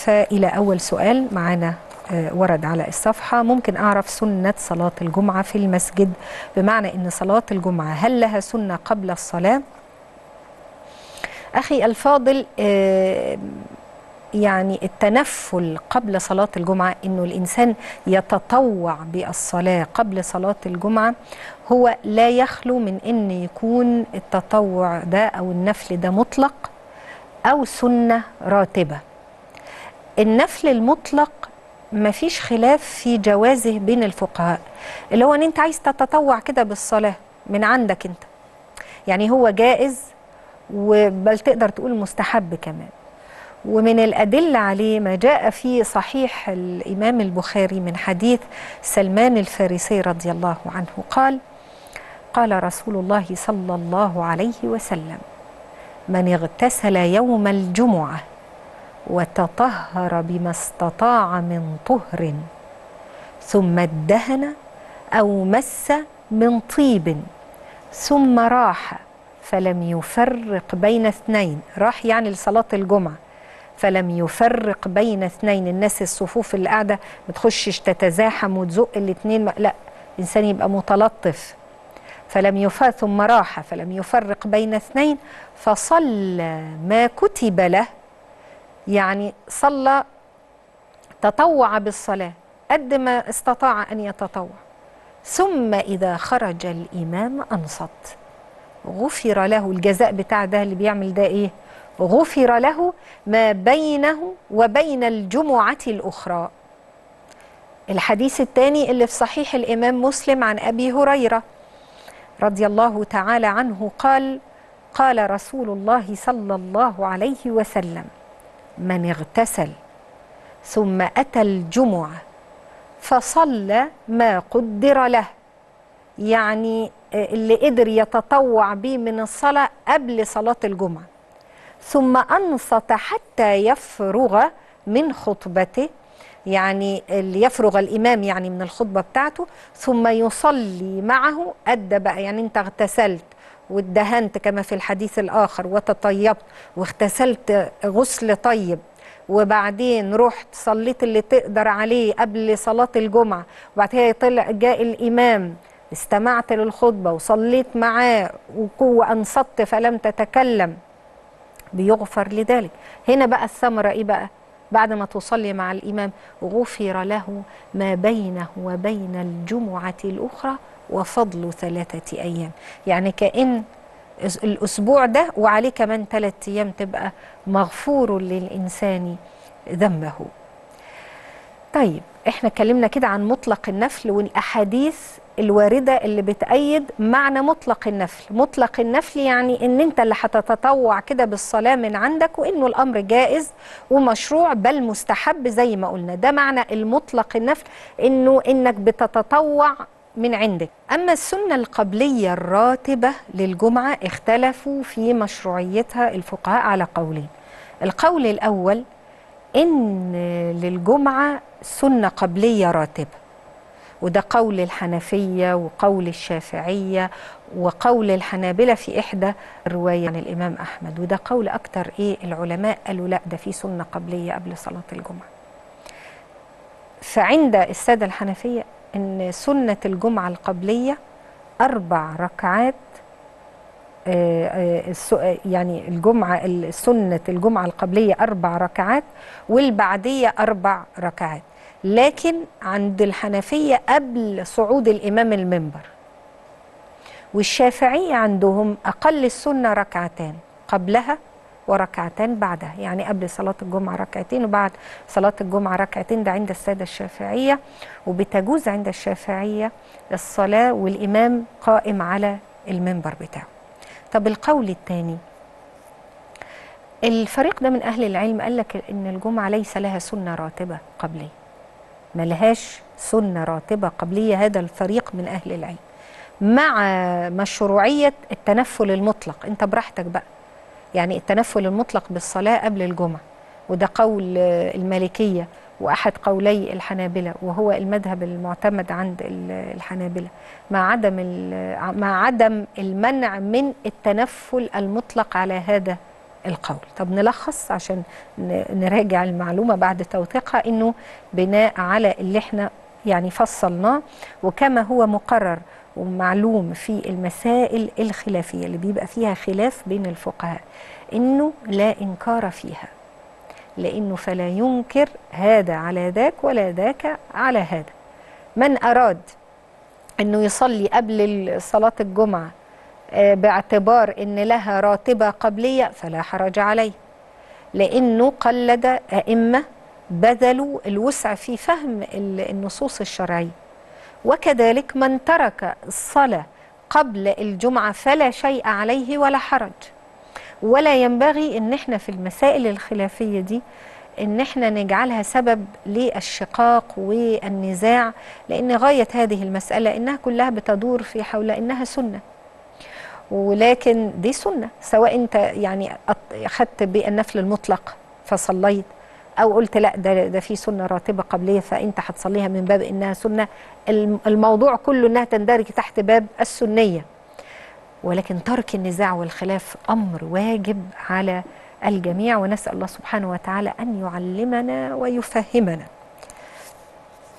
فإلى أول سؤال معنا ورد على الصفحة: ممكن أعرف سنة صلاة الجمعة في المسجد؟ بمعنى أن صلاة الجمعة هل لها سنة قبل الصلاة؟ أخي الفاضل، يعني التنفل قبل صلاة الجمعة، إنه الإنسان يتطوع بالصلاة قبل صلاة الجمعة، هو لا يخلو من إن يكون التطوع ده أو النفل ده مطلق أو سنة راتبة. النفل المطلق مفيش خلاف في جوازه بين الفقهاء، اللي هو إن أنت عايز تتطوع كده بالصلاة من عندك أنت، يعني هو جائز، وبل تقدر تقول مستحب كمان. ومن الأدلة عليه ما جاء في صحيح الإمام البخاري من حديث سلمان الفارسي رضي الله عنه قال: قال رسول الله صلى الله عليه وسلم: من اغتسل يوم الجمعة وتطهر بما استطاع من طهر ثم ادهن أو مس من طيب ثم راح فلم يفرق بين اثنين، راح يعني لصلاة الجمعة، فلم يفرق بين اثنين، الناس الصفوف اللي قاعدة ما تخشش تتزاحم وتزق الاثنين، لا، الإنسان يبقى متلطف. فلم يفرق ثم راح فلم يفرق بين اثنين فصلى ما كتب له، يعني صلى، تطوع بالصلاة قد ما استطاع أن يتطوع، ثم إذا خرج الإمام أنصت غفر له. الجزاء بتاع ده اللي بيعمل ده إيه؟ غفر له ما بينه وبين الجمعة الأخرى. الحديث الثاني اللي في صحيح الإمام مسلم عن أبي هريرة رضي الله تعالى عنه قال: قال رسول الله صلى الله عليه وسلم: من اغتسل ثم أتى الجمعة فصلى ما قدر له، يعني اللي قدر يتطوع به من الصلاة قبل صلاة الجمعة، ثم أنصت حتى يفرغ من خطبته، يعني اللي يفرغ الإمام يعني من الخطبة بتاعته، ثم يصلي معه أدى بقى، يعني أنت اغتسلت وادهنت كما في الحديث الآخر وتطيبت واغتسلت غسل طيب، وبعدين رحت صليت اللي تقدر عليه قبل صلاة الجمعة، وبعد كده طلع جاء الإمام استمعت للخطبة وصليت معاه وأنصت فلم تتكلم، بيغفر لذلك. هنا بقى الثمرة إيه بقى؟ بعد ما تصلي مع الإمام غفر له ما بينه وبين الجمعة الأخرى وفضل 3 أيام، يعني كأن الأسبوع ده وعليه كمان 3 أيام تبقى مغفور للإنسان ذنبه. طيب، احنا اتكلمنا كده عن مطلق النفل والأحاديث الواردة اللي بتأيد معنى مطلق النفل. مطلق النفل يعني ان انت اللي هتتطوع كده بالصلاة من عندك، وانه الامر جائز ومشروع بل مستحب زي ما قلنا. ده معنى المطلق النفل، انك بتتطوع من عندك. اما السنة القبلية الراتبة للجمعة اختلفوا في مشروعيتها الفقهاء على قولين. القول الاول ان للجمعة سنة قبلية راتبة، وده قول الحنفية وقول الشافعية وقول الحنابلة في إحدى الرواية عن الإمام أحمد، وده قول أكتر العلماء قالوا لا، ده في سنة قبلية قبل صلاة الجمعة. فعند السادة الحنفية إن سنة الجمعة القبلية 4 ركعات، يعني سنة الجمعة القبلية 4 ركعات والبعدية 4 ركعات، لكن عند الحنفية قبل صعود الإمام المنبر. والشافعية عندهم أقل السنة 2 ركعات قبلها و2 بعدها، يعني قبل صلاة الجمعة 2 ركعات وبعد صلاة الجمعة 2 ركعات. ده عند السادة الشافعية، وبتجوز عند الشافعية الصلاة والإمام قائم على المنبر بتاعه. طب القول الثاني، الفريق ده من أهل العلم قال لك إن الجمعة ليس لها سنة راتبة قبلية، ما لهاش سنة راتبة قبلية. هذا الفريق من أهل العلم مع مشروعية التنفل المطلق، أنت براحتك بقى، يعني التنفل المطلق بالصلاة قبل الجمعة، وده قول المالكية وأحد قولي الحنابلة، وهو المذهب المعتمد عند الحنابلة، مع عدم المنع من التنفل المطلق على هذا القول. طب نلخص عشان نراجع المعلومة بعد توثيقها، إنه بناء على اللي احنا يعني فصلناه وكما هو مقرر ومعلوم في المسائل الخلافية اللي بيبقى فيها خلاف بين الفقهاء، إنه لا إنكار فيها، لأنه فلا ينكر هذا على ذاك ولا ذاك على هذا. من أراد أنه يصلي قبل صلاة الجمعة باعتبار أن لها راتبة قبلية فلا حرج عليه، لأنه قلد أئمة بذلوا الوسع في فهم النصوص الشرعية. وكذلك من ترك الصلاة قبل الجمعة فلا شيء عليه ولا حرج. ولا ينبغي أن احنا في المسائل الخلافية دي ان احنا نجعلها سبب للشقاق والنزاع، لان غاية هذه المسألة انها كلها بتدور في حول انها سنة، ولكن دي سنة سواء انت يعني اخذت بالنفل المطلق فصليت، او قلت لا ده في سنة راتبة قبلية فانت هتصليها من باب انها سنة. الموضوع كله انها تندرج تحت باب السنية، ولكن ترك النزاع والخلاف امر واجب على الجميع، ونسأل الله سبحانه وتعالى أن يعلمنا ويفهمنا.